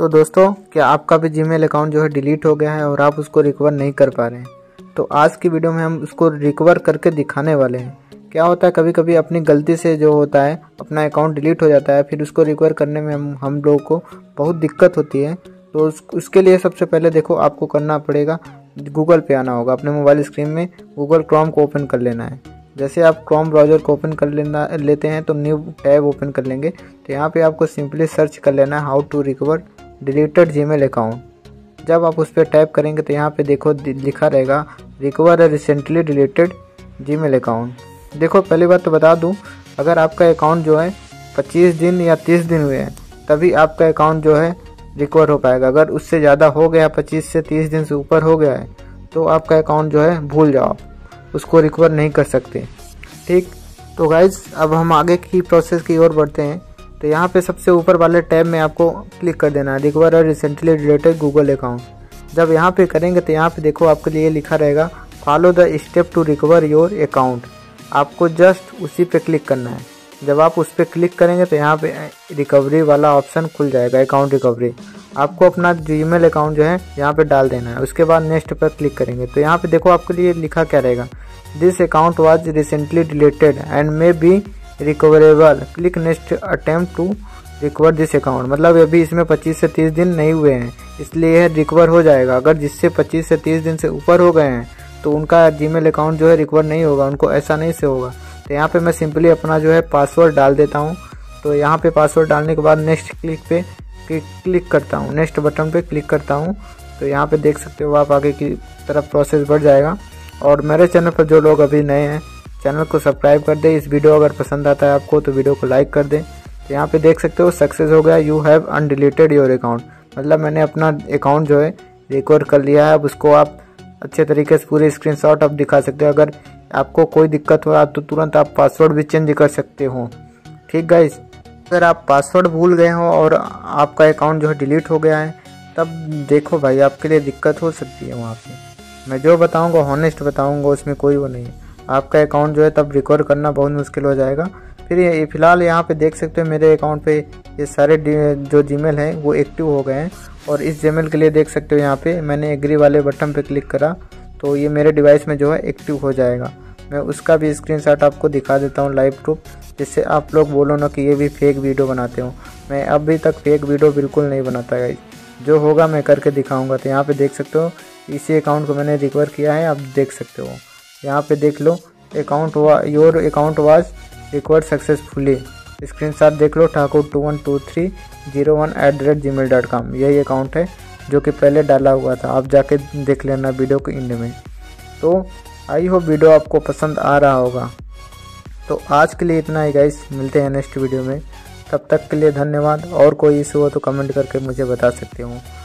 तो दोस्तों, क्या आपका भी जीमेल अकाउंट जो है डिलीट हो गया है और आप उसको रिकवर नहीं कर पा रहे हैं? तो आज की वीडियो में हम उसको रिकवर करके दिखाने वाले हैं। क्या होता है, कभी कभी अपनी गलती से जो होता है अपना अकाउंट डिलीट हो जाता है, फिर उसको रिकवर करने में हम लोगों को बहुत दिक्कत होती है। तो उसके लिए सबसे पहले देखो आपको करना पड़ेगा, गूगल पे आना होगा। अपने मोबाइल स्क्रीन में गूगल क्रोम को ओपन कर लेना है। जैसे आप क्रोम ब्राउज़र को ओपन कर लेते हैं तो न्यू टैब ओपन कर लेंगे। तो यहाँ पे आपको सिंपली सर्च कर लेना है how to recover deleted Gmail account. जब आप उस पर टैप करेंगे तो यहाँ पे देखो लिखा रहेगा recover recently deleted Gmail account. देखो, पहली बात तो बता दूँ, अगर आपका अकाउंट जो है 25 दिन या 30 दिन हुए हैं तभी आपका अकाउंट जो है रिकवर हो पाएगा। अगर उससे ज़्यादा हो गया, 25 से 30 दिन से ऊपर हो गया है, तो आपका अकाउंट जो है भूल जाओ, उसको रिकवर नहीं कर सकते। ठीक, तो गाइज अब हम आगे की प्रोसेस की ओर बढ़ते हैं। तो यहाँ पे सबसे ऊपर वाले टैब में आपको क्लिक कर देना है रिकवर और रिसेंटली डिलीटेड गूगल अकाउंट। जब यहाँ पे करेंगे तो यहाँ पे देखो आपके लिए लिखा रहेगा follow the step to recover your account. आपको जस्ट उसी पे क्लिक करना है। जब आप उस पर क्लिक करेंगे तो यहाँ पे रिकवरी वाला ऑप्शन खुल जाएगा, अकाउंट रिकवरी। आपको अपना जीमेल अकाउंट जो है यहाँ पे डाल देना है। उसके बाद नेक्स्ट पर क्लिक करेंगे तो यहाँ पे देखो आपके लिए लिखा क्या रहेगा, this account was recently deleted and may be recoverable, click next attempt to recover this account. मतलब अभी इसमें 25 से 30 दिन नहीं हुए हैं, इसलिए यह रिकवर हो जाएगा। अगर जिससे 25 से 30 दिन से ऊपर हो गए हैं तो उनका जीमेल अकाउंट जो है रिकवर नहीं होगा, उनको ऐसा नहीं से होगा। तो यहाँ पे मैं सिंपली अपना जो है पासवर्ड डाल देता हूँ। तो यहाँ पे पासवर्ड डालने के बाद नेक्स्ट क्लिक करता हूँ, नेक्स्ट बटन पे क्लिक करता हूँ। तो यहाँ पे देख सकते हो आप आगे की तरफ प्रोसेस बढ़ जाएगा। और मेरे चैनल पर जो लोग अभी नए हैं, चैनल को सब्सक्राइब कर दे। इस वीडियो अगर पसंद आता है आपको तो वीडियो को लाइक कर दें। तो यहाँ पे देख सकते हो सक्सेस हो गया, you have undeleted your account. मतलब मैंने अपना अकाउंट जो है रिकवर कर लिया है। अब उसको आप अच्छे तरीके से पूरे स्क्रीनशॉट आप दिखा सकते हो। अगर आपको कोई दिक्कत हो तो तुरंत आप पासवर्ड भी चेंज कर सकते हो। ठीक गाइस, अगर आप पासवर्ड भूल गए हो और आपका अकाउंट जो है डिलीट हो गया है, तब देखो भाई आपके लिए दिक्कत हो सकती है। वहाँ पे मैं जो बताऊँगा हॉनेस्ट बताऊँगा, उसमें कोई वो नहीं है। आपका अकाउंट जो है तब रिकवर करना बहुत मुश्किल हो जाएगा। फिर ये फिलहाल यहाँ पे देख सकते हो मेरे अकाउंट पे ये सारे जो जीमेल हैं वो एक्टिव हो गए हैं। और इस जीमेल के लिए देख सकते हो यहाँ पे मैंने एग्री वाले बटन पे क्लिक करा तो ये मेरे डिवाइस में जो है एक्टिव हो जाएगा। मैं उसका भी स्क्रीनशॉट आपको दिखा देता हूँ लाइव प्रूफ, जिससे आप लोग बोलो ना कि ये भी फेक वीडियो बनाते हो। मैं अभी तक फेक वीडियो बिल्कुल नहीं बनाता गाइस, जो होगा मैं करके दिखाऊंगा। तो यहाँ पे देख सकते हो इसी अकाउंट को मैंने रिकवर किया है, आप देख सकते हो। यहाँ पे देख लो your account was recover successfully. Screenshot देख लो, ठाकुर212301@gmail.com। यही अकाउंट है जो कि पहले डाला हुआ था, आप जाके देख लेना वीडियो के एंड में। तो आई होप वीडियो आपको पसंद आ रहा होगा। तो आज के लिए इतना ही गाइस, मिलते हैं नेक्स्ट वीडियो में। तब तक के लिए धन्यवाद। और कोई इशू हो तो कमेंट करके मुझे बता सकते हो।